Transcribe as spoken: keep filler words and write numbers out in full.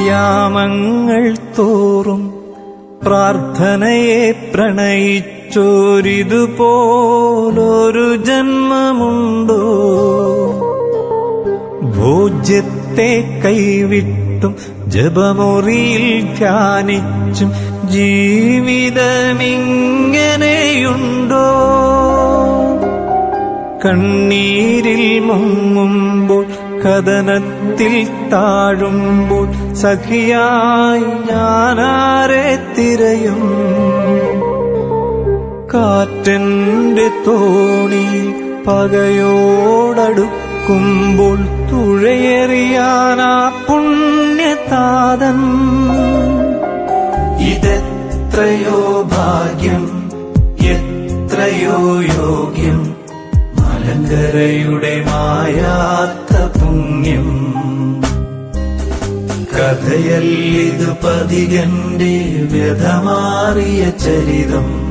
യാമങ്ങൾ തോറും പ്രാർത്ഥനയെ പ്രണയിച്ചോരിതുപോലൊരു ജന്മമുണ്ടോ? ഭോജ്യത്തെ കൈവിട്ടും ജപമുറിയിൽ ധ്യാനിച്ചും ജീവിതമിങ്ങനെയുണ്ടോ? കണ്ണീരിൽ മുങ്ങുമ്പോൾ കഥനത്തിൽ താഴുമ്പോൾ സഖിയായി ഞാനാരെ തിരയും? കാറ്റെന്റെ തോണിയിൽ പകയോടടുക്കുമ്പോൾ തുഴയെറിയാനാ പുണ്യതാതൻ. ഇതെത്രയോ ഭാഗ്യം, എത്രയോ യോഗ്യം, മലങ്കരയുടെ മായാത്ത പുണ്യം. കഥയല്ലിതു പതികന്റെ വ്യധമാറിയ ചരിതം.